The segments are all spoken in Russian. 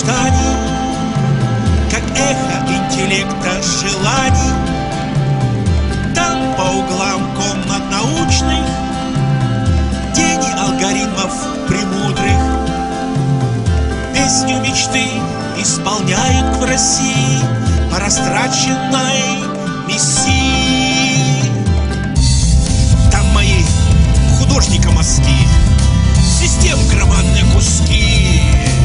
мечтаний, как эхо интеллекта желаний. Там по углам комнат научных тени алгоритмов премудрых песню мечты исполняют в России по растраченной миссии. Там мои художника мазки, систем громадные куски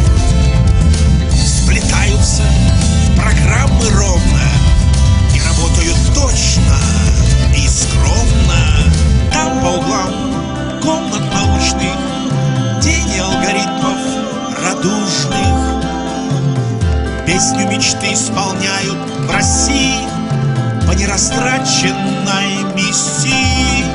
сплетаются в программы ровно и работают точно и скромно. Там по углам комнат научных тени алгоритмов радужных песню мечты исполняют в России по нерастраченной миссии.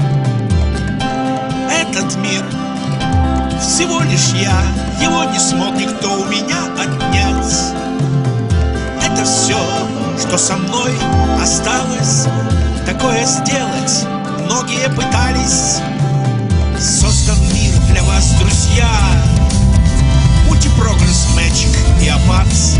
Этот мир всего лишь я, его не смог никто у меня отнять. Это все, что со мной осталось, такое сделать многие пытались. Создан мир для вас, друзья, мультипрогресс, Magic и Apache.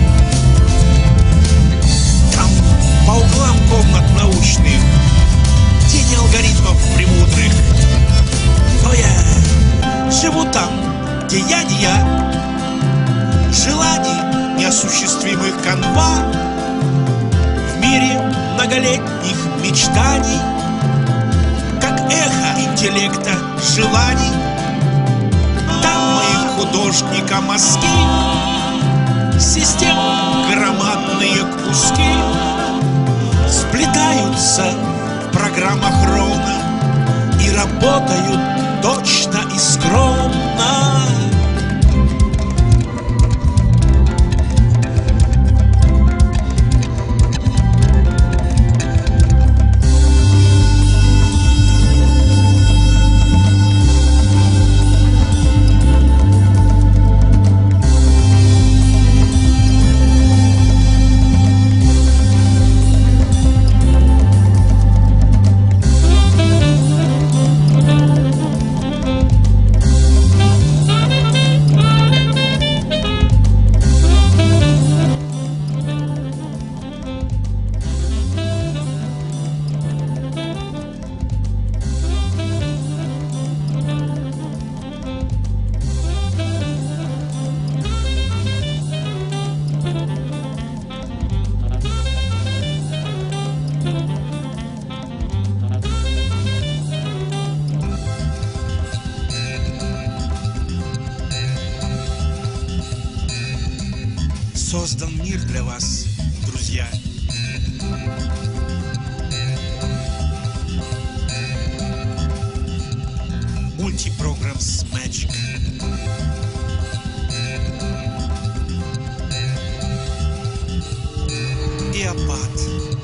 Там по углам комнат научных тени алгоритмов премудрых. Но я живу там, где я не я, желаний неосуществимых канва, в мире многолетних мечтаний, как эхо интеллекта желаний. Там моих художника мазки, систем громадные куски сплетаются в программах ровно и работают точно и скромно. Создан мир для вас, друзья. Мультипрограммс Magic. И Apache.